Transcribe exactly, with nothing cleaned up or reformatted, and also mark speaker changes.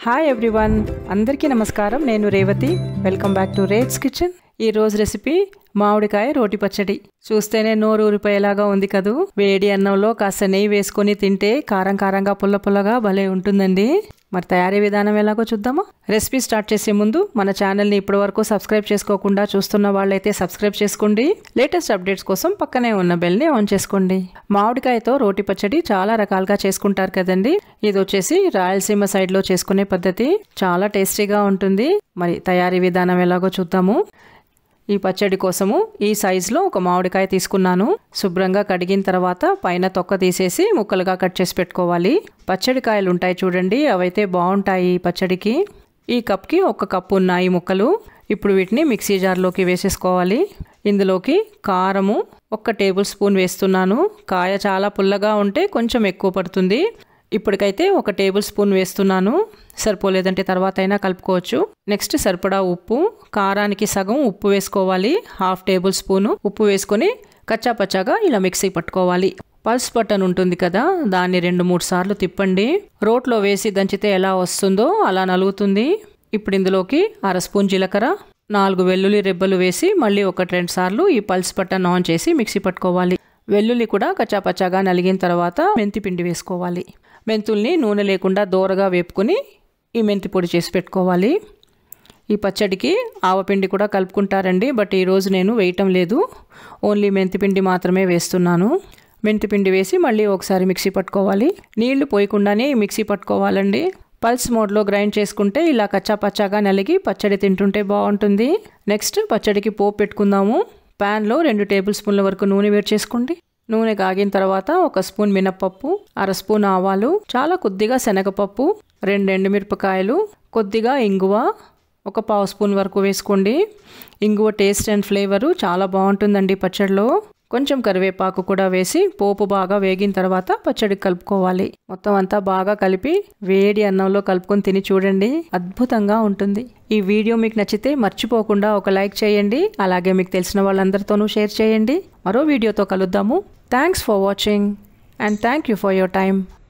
Speaker 1: Hi everyone, అందరికీ నమస్కారం. నేను Revathi. Welcome back to rates kitchen. ఈ రోజు రెసిపీ మామిడికాయ రోటి పచ్చడి. చూస్తేనే నోరు ఊరిపోయేలాగా ఉంది కదూ. వేడి అన్నంలో కాస్త నెయ్యి వేసుకొని తింటే కారం కారంగా పుల్ల పుల్లగా భలే ఉంటుందండి. మరి తయారీ విధానం ఎలాగో చూద్దామా. రెసిపీ స్టార్ట్ చేసే ముందు మన ఛానల్ని ఇప్పటి వరకు సబ్స్క్రైబ్ చేసుకోకుండా చూస్తున్న వాళ్ళైతే సబ్స్క్రైబ్ చేసుకోండి. లేటెస్ట్ అప్డేట్స్ కోసం పక్కనే ఉన్న బెల్ని ఆన్ చేసుకోండి. మామిడికాయతో రోటి పచ్చడి చాలా రకాలుగా చేసుకుంటారు కదండి. ఇది వచ్చేసి రాయలసీమ సైడ్లో చేసుకునే పద్ధతి. చాలా టేస్టీగా ఉంటుంది. మరి తయారీ విధానం ఎలాగో చూద్దాము. ఈ పచ్చడి కోసము ఈ సైజులో ఒక మామిడికాయ తీసుకున్నాను. శుభ్రంగా కడిగిన తర్వాత పైన తొక్క తీసేసి ముక్కలుగా కట్ చేసి పెట్టుకోవాలి. పచ్చడి కాయలు ఉంటాయి చూడండి, అవైతే బాగుంటాయి ఈ పచ్చడికి. ఈ కప్కి ఒక కప్పు ఉన్నాయి ముక్కలు. ఇప్పుడు వీటిని మిక్సీ జార్లోకి వేసేసుకోవాలి. ఇందులోకి కారము ఒక టేబుల్ స్పూన్ వేస్తున్నాను. కాయ చాలా పుల్లగా ఉంటే కొంచెం ఎక్కువ పడుతుంది. ఇప్పటికైతే ఒక టేబుల్ స్పూన్ వేస్తున్నాను. సరిపోలేదంటే తర్వాత అయినా కలుపుకోవచ్చు. నెక్స్ట్ సరిపడా ఉప్పు, కారానికి సగం ఉప్పు వేసుకోవాలి. హాఫ్ టేబుల్ స్పూను ఉప్పు వేసుకొని కచ్చా పచ్చాగా ఇలా మిక్సీ పట్టుకోవాలి. పల్స్ బటన్ ఉంటుంది కదా, దాన్ని రెండు మూడు సార్లు తిప్పండి. రోట్లో వేసి దంచితే ఎలా వస్తుందో అలా నలుగుతుంది. ఇప్పుడు ఇందులోకి అర స్పూన్ జీలకర్ర, నాలుగు వెల్లుల్లి రెబ్బలు వేసి మళ్ళీ ఒకటి రెండు సార్లు ఈ పల్స్ బటన్ ఆన్ చేసి మిక్సీ పట్టుకోవాలి. వెల్లుల్లి కూడా కచ్చాపచ్చాగా నలిగిన తర్వాత మెంతి పిండి వేసుకోవాలి. మెంతుల్ని నూనె లేకుండా దోరగా వేపుకొని ఈ మెంతి పొడి చేసి పెట్టుకోవాలి. ఈ పచ్చడికి ఆవపిండి కూడా కలుపుకుంటారండి, బట్ ఈరోజు నేను వేయటం లేదు. ఓన్లీ మెంతిపిండి మాత్రమే వేస్తున్నాను. మెంతిపిండి వేసి మళ్ళీ ఒకసారి మిక్సీ పట్టుకోవాలి. నీళ్లు పోయకుండానే మిక్సీ పట్టుకోవాలండి. పల్స్ మోడ్లో గ్రైండ్ చేసుకుంటే ఇలా కచ్చా పచ్చాగా నలిగి పచ్చడి తింటుంటే బాగుంటుంది. నెక్స్ట్ పచ్చడికి పోపు పెట్టుకుందాము. ప్యాన్లో రెండు టేబుల్ స్పూన్ల వరకు నూనె వేడి చేసుకోండి. నూనె కాగిన తర్వాత ఒక స్పూన్ మినప్పప్పు, అర స్పూన్ ఆవాలు, చాలా కొద్దిగా శనగపప్పు, రెండు ఎండుమిరపకాయలు, కొద్దిగా ఇంగువ ఒక పావు స్పూన్ వరకు వేసుకోండి. ఇంగువ టేస్ట్ అండ్ ఫ్లేవరు చాలా బాగుంటుందండి పచ్చడిలో. కొంచెం కరివేపాకు కూడా వేసి పోపు బాగా వేగిన తర్వాత పచ్చడికి కలుపుకోవాలి. మొత్తం అంతా బాగా కలిపి వేడి అన్నంలో కలుపుకొని తిని చూడండి, అద్భుతంగా ఉంటుంది. ఈ వీడియో మీకు నచ్చితే మర్చిపోకుండా ఒక లైక్ చేయండి. అలాగే మీకు తెలిసిన వాళ్ళందరితోనూ షేర్ చేయండి. మరో వీడియోతో కలుద్దాము. Thanks for watching and thank you for your time.